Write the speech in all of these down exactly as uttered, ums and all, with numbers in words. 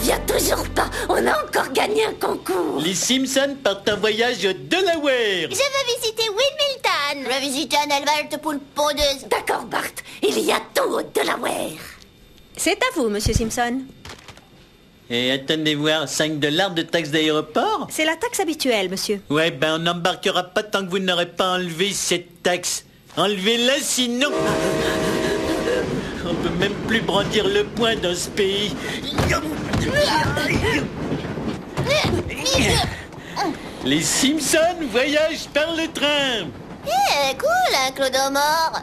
revient toujours pas. On a encore gagné un concours. Les Simpsons partent en voyage au Delaware. Je veux visiter Wilmington. Je veux visiter un élevage de poules pondeuses. D'accord, Bart. Il y a tout au Delaware. C'est à vous, monsieur Simpson. Et attendez voir, cinq dollars de taxe d'aéroport? C'est la taxe habituelle, monsieur. Ouais, ben on n'embarquera pas tant que vous n'aurez pas enlevé cette taxe. Enlevez-la sinon... On peut même plus brandir le poing dans ce pays. Les Simpsons voyagent par le train. Eh, cool, un clodo mort.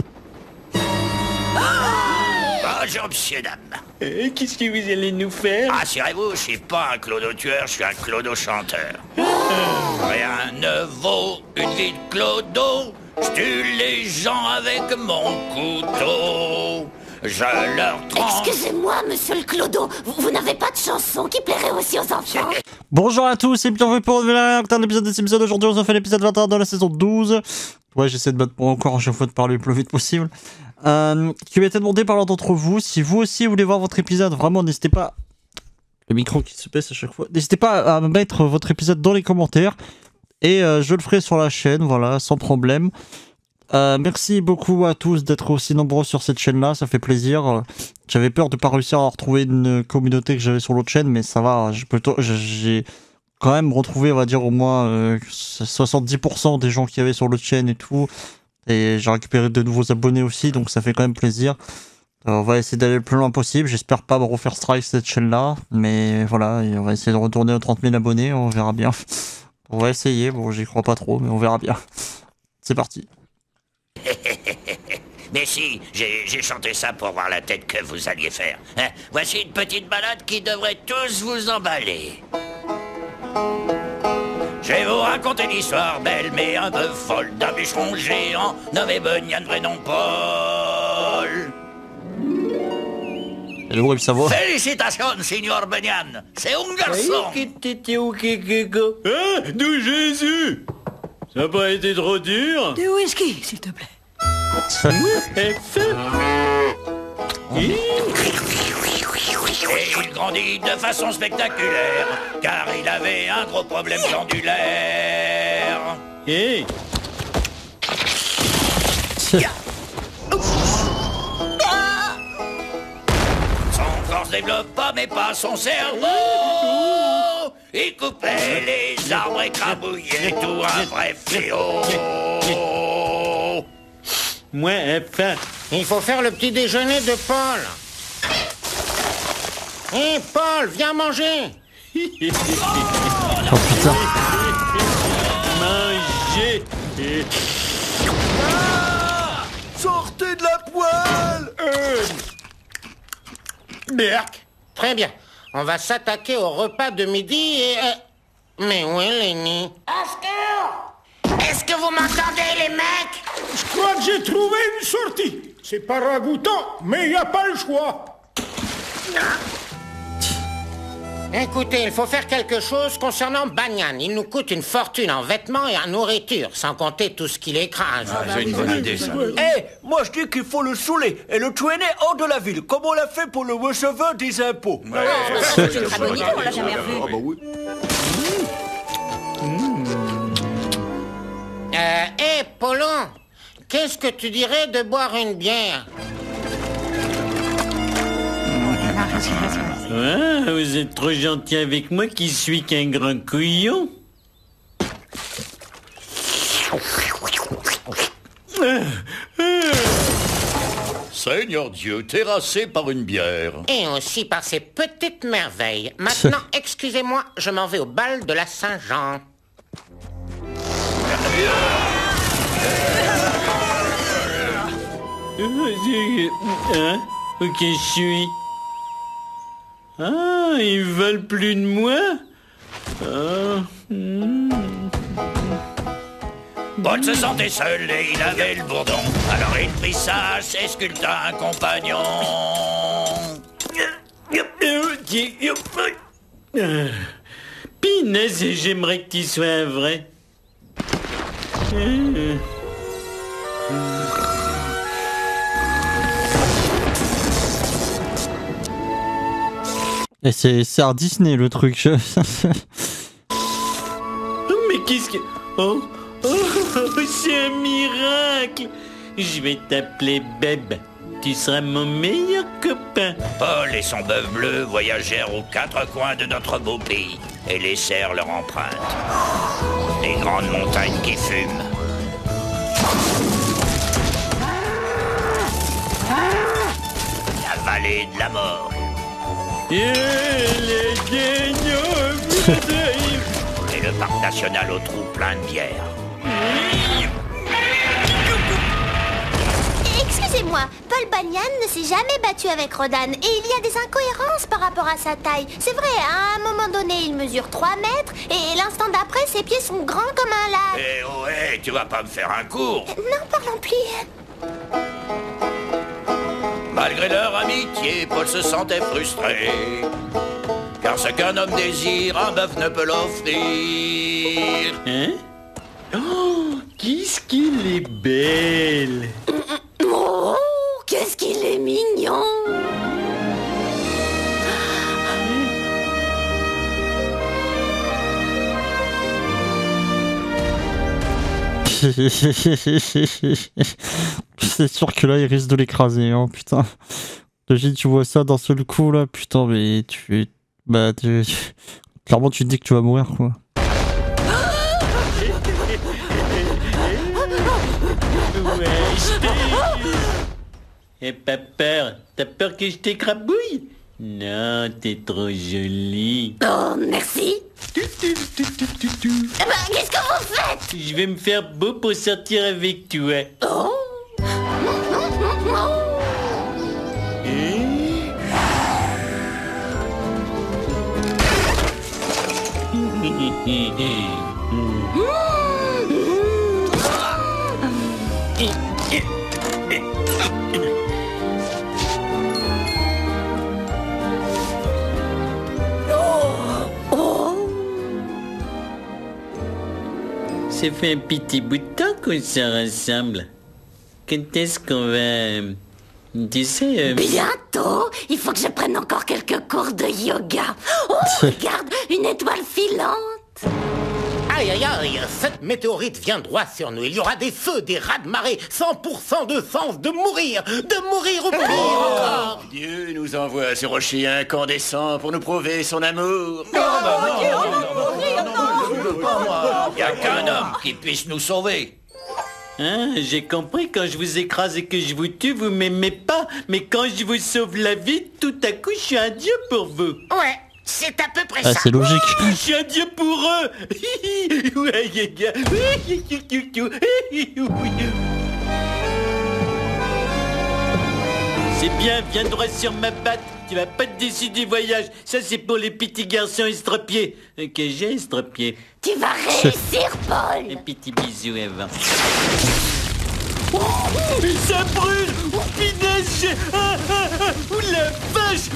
Bonjour, monsieur, dame. Euh, Qu'est-ce que vous allez nous faire? Rassurez-vous, je suis pas un clodo-tueur, je suis un clodo-chanteur. Rien ne vaut une vie de clodo. Je tue les gens avec mon couteau. Je leur tranche... Excusez-moi, monsieur le Clodo. Vous, vous n'avez pas de chanson qui plairait aussi aux enfants? Bonjour à tous et bienvenue pour un épisode de Simpsons. Aujourd'hui, on a fait l'épisode vingt et un de la saison douze. Ouais, j'essaie de battre pour encore à chaque fois de parler le plus vite possible. Euh, qui m'a été demandé par l'un d'entre vous. Si vous aussi voulez voir votre épisode, vraiment, n'hésitez pas. Le micro qui se baisse à chaque fois. N'hésitez pas à mettre votre épisode dans les commentaires. Et euh, je le ferai sur la chaîne, voilà, sans problème. Euh, merci beaucoup à tous d'être aussi nombreux sur cette chaîne-là, ça fait plaisir. J'avais peur de ne pas réussir à retrouver une communauté que j'avais sur l'autre chaîne, mais ça va, j'ai plutôt, j'ai quand même retrouvé, on va dire, au moins euh, soixante-dix pour cent des gens qu'il y avait sur l'autre chaîne et tout. Et j'ai récupéré de nouveaux abonnés aussi, donc ça fait quand même plaisir. Euh, on va essayer d'aller le plus loin possible, j'espère pas me refaire strike cette chaîne-là, mais voilà, et on va essayer de retourner aux trente mille abonnés, on verra bien. On va essayer, bon j'y crois pas trop, mais on verra bien. C'est parti. Mais si, j'ai chanté ça pour voir la tête que vous alliez faire. Hein, voici une petite balade qui devrait tous vous emballer. Je vais vous raconter l'histoire belle mais un peu folle d'un bûcheron géant nommé Bunyan, vrai nom Paul. Et le bruit de sa voix. Félicitations, signor Bunyan. C'est un garçon. Hein? D'où Jésus? Ça n'a pas été trop dur? Du whisky, s'il te plaît. Et Et il grandit de façon spectaculaire, car il avait un gros problème glandulaire. Hey. Son corps se développe pas, mais pas son cerveau. Il coupait les arbres, écrabouillait tout un vrai fléau. Moi, enfin. Il faut faire le petit déjeuner de Paul. Hé, hey, Paul, viens manger. Oh putain. Manger. Ah, sortez de la poêle. euh... Berk. Très bien. On va s'attaquer au repas de midi et... Euh... Mais où est Lenny? Oscar! Est-ce que vous m'entendez, les mecs? Je crois que j'ai trouvé une sortie. C'est pas ragoûtant, mais il n'y a pas le choix. Écoutez, il faut faire quelque chose concernant Bunyan. Il nous coûte une fortune en vêtements et en nourriture, sans compter tout ce qu'il écrase. Ah, c'est une bonne idée, ça. Eh, hey, moi je dis qu'il faut le saouler et le traîner hors de la ville, comme on l'a fait pour le receveur des impôts. Ouais. C'est une très bonne idée, on l'a jamais revu. Ah bah oui. Euh, hé, hey, Paulon, qu'est-ce que tu dirais de boire une bière? Ah, vous êtes trop gentil avec moi qui suis qu'un grand couillon. Seigneur Dieu, terrassé par une bière. Et aussi par ces petites merveilles. Maintenant, excusez-moi, je m'en vais au bal de la Saint-Jean. Hein? Ok, je suis. Ah, ils veulent plus de moi? Ah. Hmm. Paul se sentait seul et il avait le bourdon. Alors il prit ça, s'esculta un compagnon. Pinaise, j'aimerais que tu sois un vrai. Et c'est c'est à Disney le truc. Je... Mais qu'est-ce que... Oh, oh, c'est un miracle. Je vais t'appeler Beb. Tu seras mon meilleur copain. Paul et son bœuf bleu voyagèrent aux quatre coins de notre beau pays et laissèrent leur empreinte. Les grandes montagnes qui fument. La vallée de la mort. Et les guignols. Et le parc national aux trous pleins de bière. Excusez-moi, Paul Bunyan ne s'est jamais battu avec Rodan et il y a des incohérences par rapport à sa taille. C'est vrai, à un moment donné, il mesure trois mètres et l'instant d'après, ses pieds sont grands comme un lac. Eh oh, eh, tu vas pas me faire un cours. Non, parlons plus. Malgré leur amitié, Paul se sentait frustré. Car ce qu'un homme désire, un bœuf ne peut l'offrir. Hein? Oh, qu'est-ce qu'il est belle. Oh, qu'est-ce qu'il est mignon. C'est sûr que là il risque de l'écraser, hein, putain. Imagine, tu vois ça d'un seul coup là, putain, mais tu... Bah, tu... Clairement tu te dis que tu vas mourir, quoi. Ouais, je t'ai... Et pas peur. T'as peur que je t'écrabouille? Non, t'es trop jolie. Oh, merci. Tu, tu, tu, tu, tu, tu. Eh ben, qu'est-ce que vous faites? Je vais me faire beau pour sortir avec toi. Oh. Ça fait un petit bout de temps qu'on se rassemble. Quand est-ce qu'on va... Tu sais... Euh... Bientôt. Il faut que je prenne encore quelques cours de yoga. Oh, regarde, une étoile filante. Aïe, aïe, aïe, cette météorite vient droit sur nous. Il y aura des feux, des raz-de-marée, cent pour cent de chance de mourir, de mourir ou pire encore. Dieu nous envoie ce rocher incandescent pour nous prouver son amour. Il n'y a qu'un homme qui puisse nous sauver. Hein, j'ai compris, quand je vous écrase et que je vous tue, vous m'aimez pas. Mais quand je vous sauve la vie, tout à coup, je suis un dieu pour vous. Ouais, c'est à peu près Ah, ça. c'est logique. Je suis un dieu pour eux. Ouais, les gars. C'est bien, viens droit sur ma patte. Tu vas pas te décider du voyage. Ça, c'est pour les petits garçons estropiés. Que j'ai estropié. Tu vas réussir, Paul. Un petit bisou avant. Oh, ça brûle. Oh, punaise, j'ai... Ah, ah, ah. Oh, la vache.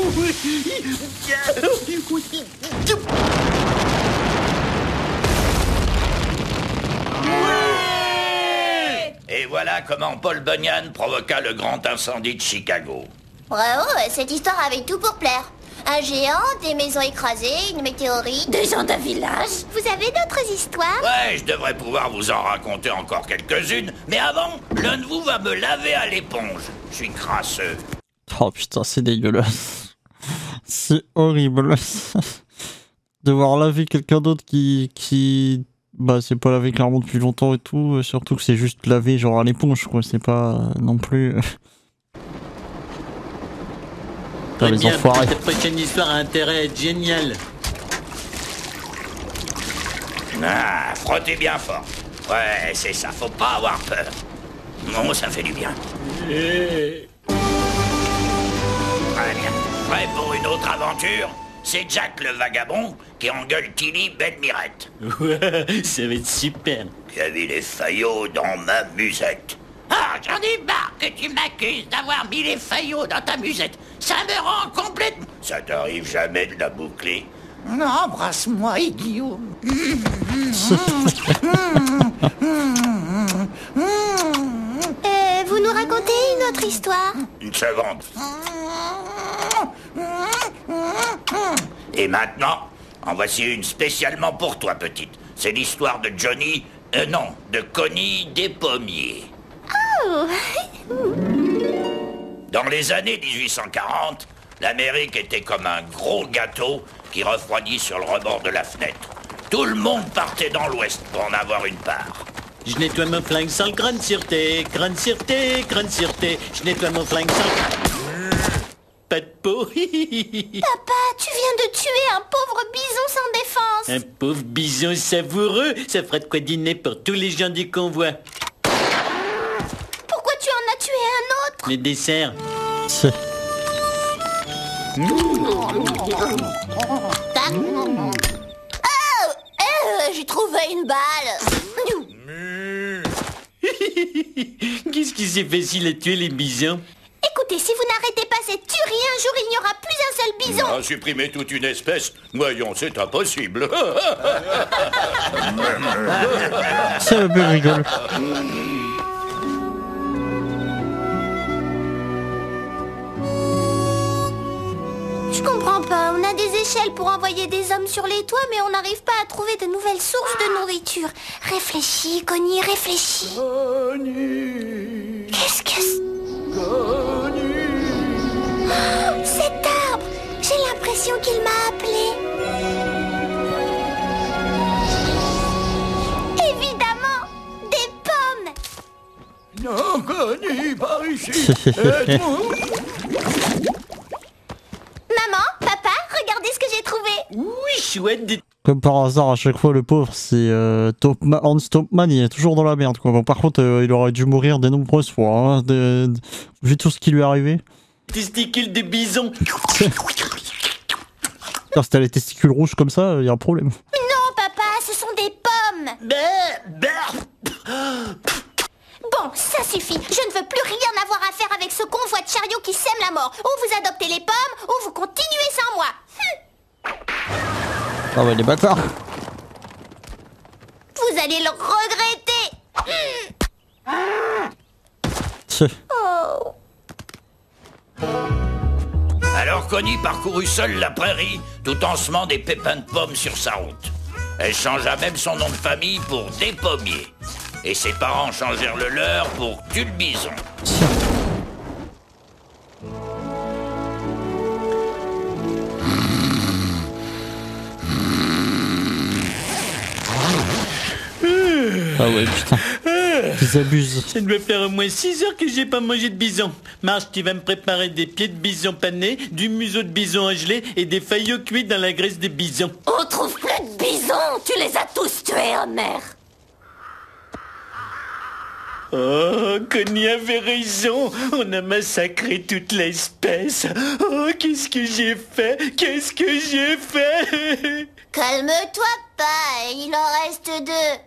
Ouais. Et voilà comment Paul Bunyan provoqua le grand incendie de Chicago. Bravo, cette histoire avait tout pour plaire. Un géant, des maisons écrasées, une météorite. Des gens d'un village. Vous avez d'autres histoires? Ouais, je devrais pouvoir vous en raconter encore quelques-unes, mais avant, l'un de vous va me laver à l'éponge. Je suis crasseux. Oh putain, c'est dégueulasse. C'est horrible. Devoir laver quelqu'un d'autre qui... qui... Bah, c'est pas lavé clairement depuis longtemps et tout. Surtout que c'est juste lavé genre à l'éponge, quoi. C'est pas euh, non plus... Très les bien, enfoirés. ta prochaine histoire a intérêt à être géniale. Ah, frottez bien fort. Ouais, c'est ça, faut pas avoir peur. Non, ça fait du bien. Eh. Très bien. Prêt pour une autre aventure? C'est Jack le vagabond qui engueule Tilly belle mirette. Ouais, ça va être super. J'avais les faillots dans ma musette. Ah, j'en ai marre que tu m'accuses d'avoir mis les faillots dans ta musette. Ça me rend complètement... Ça t'arrive jamais de la boucler? Non, embrasse-moi, idiot. Euh, vous nous racontez une autre histoire? Une seconde. Et maintenant, en voici une spécialement pour toi, petite. C'est l'histoire de Johnny... Euh, non, de Connie des Pommiers. Oh. Dans les années dix-huit cent quarante, l'Amérique était comme un gros gâteau qui refroidit sur le rebord de la fenêtre. Tout le monde partait dans l'ouest pour en avoir une part. Je nettoie mon flingue sans le crâne sûreté, crâne sûreté, crâne sûreté. Je nettoie mon flingue sans... Pas de peau. Papa, tu viens de tuer un pauvre bison sans défense. Un pauvre bison savoureux, ça fera de quoi dîner pour tous les gens du convoi. Pourquoi tu en as tué un autre? Le dessert. Oh, euh, j'ai trouvé une balle. Qu'est-ce qui s'est facile à tuer les bisons? Écoutez, si vous n'arrêtez pas cette tuerie, un jour il n'y aura plus un seul bison. À supprimer toute une espèce, voyons, c'est impossible. Ça me fait rigoler. Je comprends pas, on a des échelles pour envoyer des hommes sur les toits, mais on n'arrive pas à trouver de nouvelles sources de nourriture. Réfléchis, Connie, réfléchis. Qu'est-ce que c'est? Oh, cet arbre! J'ai l'impression qu'il m'a appelé. Évidemment, des pommes. Non, Connie, par ici. Aide-moi. Maman, papa, regardez ce que j'ai trouvé. Oui, chouette. Des... Comme par hasard, à chaque fois, le pauvre, c'est euh, Topma- Hans Topman, il est toujours dans la merde, quoi. Bon, par contre, euh, il aurait dû mourir de nombreuses fois, hein, de, de, vu tout ce qui lui est arrivé. Testicules de bison. Alors, si t'as les testicules rouges comme ça, il y a un problème. Non, papa, ce sont des pommes. Bon, ça suffit. Je ne veux plus rien avoir à faire avec ce convoi de chariots qui sème la mort. Ou vous adoptez les pommes, ou vous continuez sans moi. Hum. Ah ouais, les bâtards. Vous allez le regretter. Hum. Oh. Alors Connie parcourut seule la prairie, tout en semant des pépins de pommes sur sa route. Elle changea même son nom de famille pour Des Pommiers. Et ses parents changèrent le leur pour Tue le Bison. Ah ouais, putain. Ils abusent. Ça doit faire au moins six heures que j'ai pas mangé de bison. Marche, tu vas me préparer des pieds de bison panés, du museau de bison gelé et des faillots cuits dans la graisse de bison. On trouve plus de bisons. Tu les as tous tués, Homer. Oh, Connie avait raison. On a massacré toute l'espèce. Oh, qu'est-ce que j'ai fait? Qu'est-ce que j'ai fait? Calme-toi pas, il en reste deux.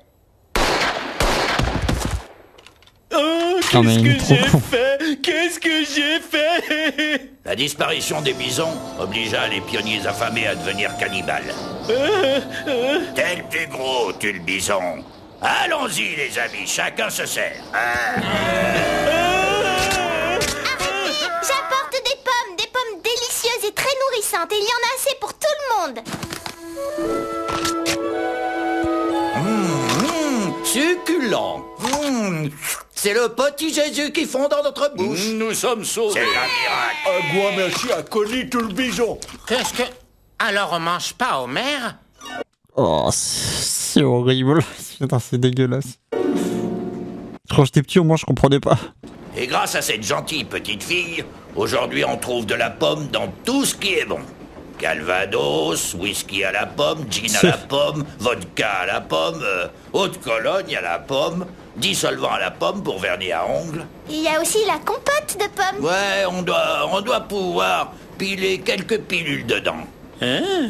Oh, Non, mais qu'est-ce il est que trop j'ai con. fait? Qu'est-ce que j'ai fait? La disparition des bisons obligea les pionniers affamés à devenir cannibales. T'es le plus gros, Tue le Bison. Allons-y, les amis, chacun se sert. Ah. J'apporte des pommes, des pommes délicieuses et très nourrissantes. Et il y en a assez pour tout le monde. Mmh, succulent. Mmh, c'est le petit Jésus qui fond dans notre bouche. Nous sommes sauvés. C'est un miracle. Un grand merci à Connie tout le bison. Qu'est-ce que... Alors on mange pas, Homer? Oh, c'est c'est horrible. Putain, c'est dégueulasse. Quand j'étais petit, au moins, je comprenais pas. Et grâce à cette gentille petite fille, aujourd'hui on trouve de la pomme dans tout ce qui est bon. Calvados, whisky à la pomme, gin à la pomme, vodka à la pomme, euh, eau de Cologne à la pomme, dissolvant à la pomme pour vernis à ongles. Il y a aussi la compote de pommes. Ouais, on doit, on doit pouvoir piler quelques pilules dedans. Hein?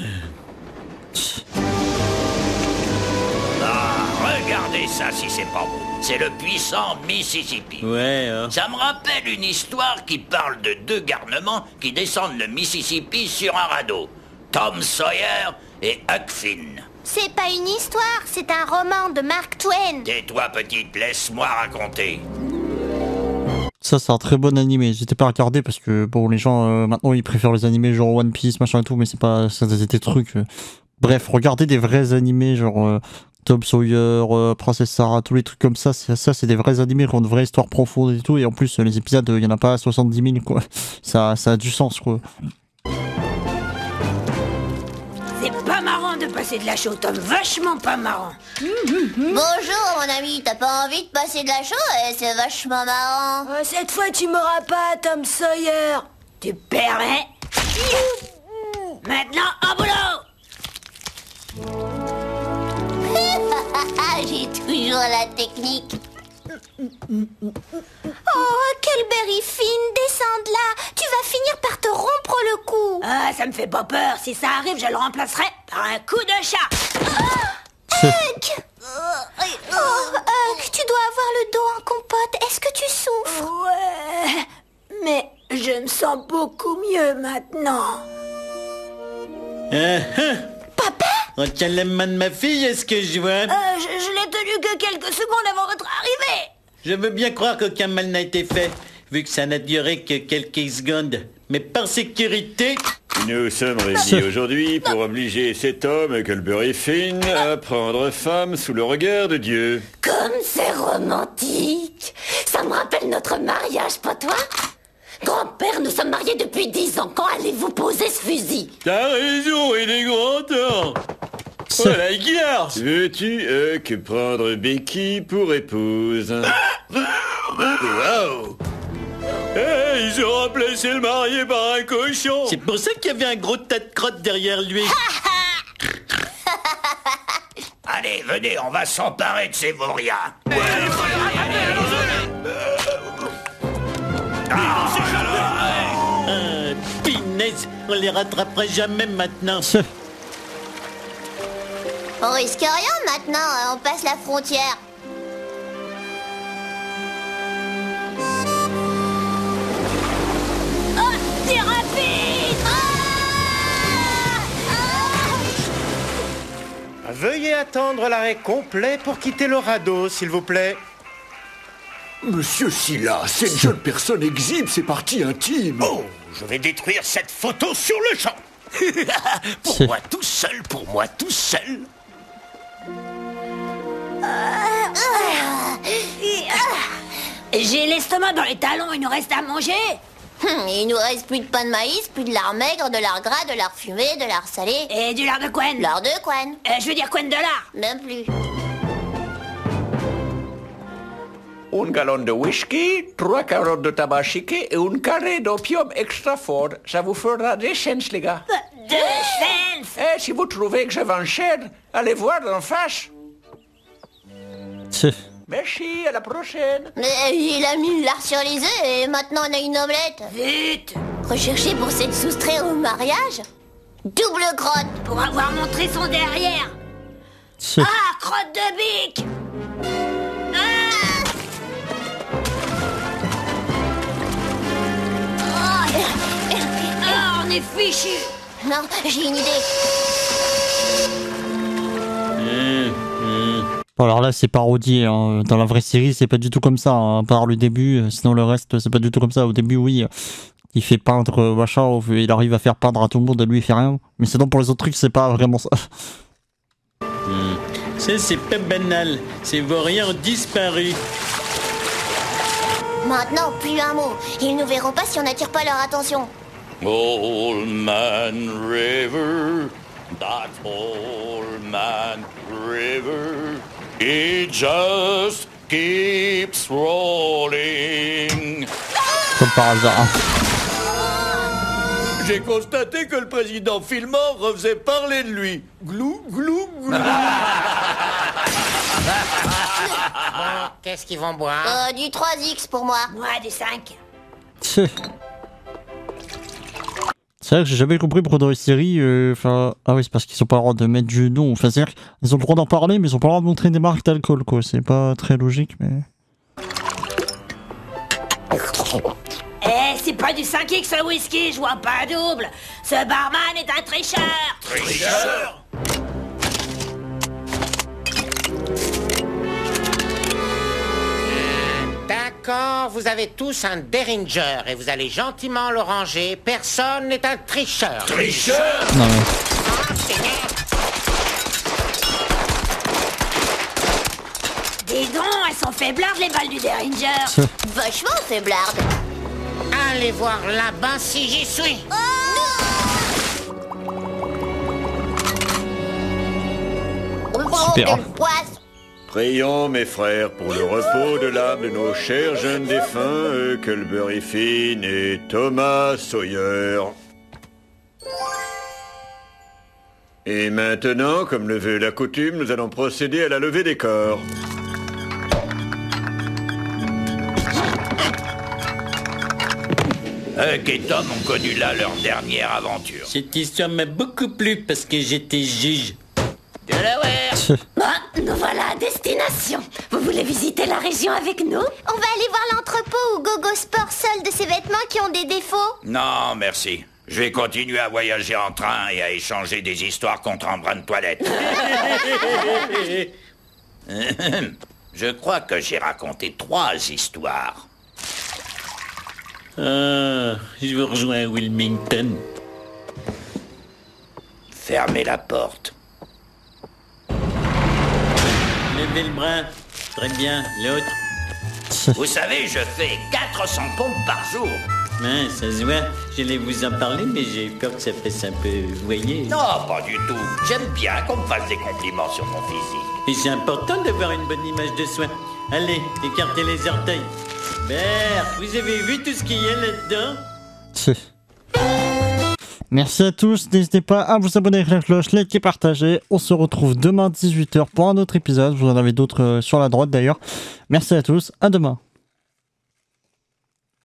Ah, regardez ça si c'est pas beau. C'est le puissant Mississippi. Ouais, hein. Ça me rappelle une histoire qui parle de deux garnements qui descendent le Mississippi sur un radeau. Tom Sawyer et Huck Finn. C'est pas une histoire, c'est un roman de Mark Twain. Tais-toi, petite, laisse-moi raconter. Ça, c'est un très bon animé. N'hésitez pas à regarder parce que bon, les gens euh, maintenant ils préfèrent les animés genre One Piece, machin et tout, mais c'est pas. Ça, c'est des trucs. Euh... Bref, regardez des vrais animés genre euh, Tom Sawyer, euh, Princesse Sarah, tous les trucs comme ça. C'est, ça, c'est des vrais animés qui ont de vraies histoires profondes et tout. Et en plus, les épisodes, il y en a pas soixante-dix mille quoi. Ça, ça a du sens quoi. C'est pas marrant de passer de la chaux, Tom. Vachement pas marrant. Bonjour, mon ami. T'as pas envie de passer de la chaux? Eh, c'est vachement marrant. Oh, cette fois, tu m'auras pas, Tom Sawyer. Tu permets? Maintenant, au boulot! J'ai toujours la technique. Oh, quelle berry fine, descends de là. Tu vas finir par te rompre le cou. Ah, ça me fait pas peur. Si ça arrive, je le remplacerai par un coup de chat. Oh, Huck oh, Huck, tu dois avoir le dos en compote. Est-ce que tu souffres? Ouais, mais je me sens beaucoup mieux maintenant. Ah, ah. Papa? On tient la main de ma fille, est-ce que je vois? Euh, je, je l'ai tenu que quelques secondes avant votre arrivée. Je veux bien croire qu'aucun mal n'a été fait, vu que ça n'a duré que quelques secondes. Mais par sécurité... Nous sommes réunis aujourd'hui pour obliger cet homme, Culberry Finn, à prendre femme sous le regard de Dieu. Comme c'est romantique. Ça me rappelle notre mariage, pas toi? Grand-père, nous sommes mariés depuis dix ans. Quand allez-vous poser ce fusil? T'as raison, il est grand temps. Oh la garce! Veux-tu, Huck, prendre Becky pour épouse? Wow! Hey, ils ont remplacé le marié par un cochon! C'est pour ça qu'il y avait un gros tas de crottes derrière lui. Allez, venez, on va s'emparer de ces vauriens. Ouais, Ah, pinaise, on les rattrapera jamais maintenant. On risque rien maintenant, on passe la frontière. Oh, c'est rapide! Veuillez attendre l'arrêt complet pour quitter le radeau, s'il vous plaît. Monsieur Silla, cette jeune personne exhibe ses parties intimes. Oh, je vais détruire cette photo sur le champ. Pour moi tout seul, pour moi tout seul. J'ai l'estomac dans les talons, il nous reste à manger. Hum, il nous reste plus de pain de maïs, plus de lard maigre, de lard gras, de lard fumé, de lard salé. Et du lard de couenne. Lard de couenne. Euh, je veux dire couenne de lard. Même plus. Un gallon de whisky, trois carottes de tabac chiqué et une carré d'opium extra fort. Ça vous fera des chances, les gars. Deux chances. Eh, si vous trouvez que je vends cher, allez voir d'en face. Merci, à la prochaine. Mais il a mis le lard sur les œufs et maintenant on a une omelette. Vite. Recherché pour s'être soustrait au mariage? Double crotte. Pour avoir montré son derrière. Ah, crotte de bique. Ah. Ah, on est fichu. Non, j'ai une idée. Mmh, mmh. Alors là, c'est parodié. Hein. Dans la vraie série, c'est pas du tout comme ça. Hein. Par le début, sinon le reste, c'est pas du tout comme ça. Au début, oui, il fait peindre machin, il arrive à faire peindre à tout le monde, et lui, il fait rien. Mais sinon, pour les autres trucs, c'est pas vraiment ça. Mmh. Ça, c'est pas banal. Ces vauriens ont disparu. Maintenant, plus un mot. Ils nous verront pas si on n'attire pas leur attention. Old Man River, that old man river, it just keeps rolling. Comme par hasard. J'ai constaté que le président Fillmore refaisait parler de lui. Glou, glou, glou. Bon, qu'est-ce qu'ils vont boire? Euh, du trois X pour moi. Moi, du cinq. C'est vrai que j'ai jamais compris pourquoi dans les séries, enfin, euh, ah oui, c'est parce qu'ils sont pas le droit de mettre du nom. Enfin, c'est-à-dire qu'ils ont le droit d'en parler, mais ils ont pas le droit de montrer des marques d'alcool, quoi. C'est pas très logique, mais. Eh, c'est pas du cinq X le whisky, je vois pas double. Ce barman est un tricheur. Tricheur? D'accord. D'accord, vous avez tous un Derringer et vous allez gentiment le ranger. Personne n'est un tricheur. Tricheur? Non, mais... Dis donc, elles sont faiblardes les balles du Derringer. Vachement faiblarde. Allez voir là-bas si j'y suis. Super. Prions, mes frères, pour le repos de l'âme de nos chers jeunes défunts, Huckleberry Finn et Thomas Sawyer. Et maintenant, comme le veut la coutume, nous allons procéder à la levée des corps. Huck et Tom ont connu là leur dernière aventure. Cette histoire m'a beaucoup plu parce que j'étais juge. Delaware. Ah, nous voilà à destination. Vous voulez visiter la région avec nous? On va aller voir l'entrepôt où Gogo Sport solde ses vêtements qui ont des défauts. Non, merci. Je vais continuer à voyager en train et à échanger des histoires contre un brin de toilette. Je crois que j'ai raconté trois histoires. Ah, je vous rejoins à Wilmington. Fermez la porte. Levez le bras. Très bien. L'autre. Vous savez, je fais quatre cents pompes par jour. Ouais, ça se voit. J'allais vous en parler, mais j'ai peur que ça fasse un peu voyer. Non, pas du tout. J'aime bien qu'on me fasse des compliments sur mon physique. Et c'est important d'avoir une bonne image de soi. Allez, écartez les orteils. Bert, vous avez vu tout ce qu'il y a là-dedans? Merci à tous, n'hésitez pas à vous abonner avec la cloche, liker, partager. On se retrouve demain dix-huit heures pour un autre épisode. Vous en avez d'autres sur la droite d'ailleurs. Merci à tous, à demain.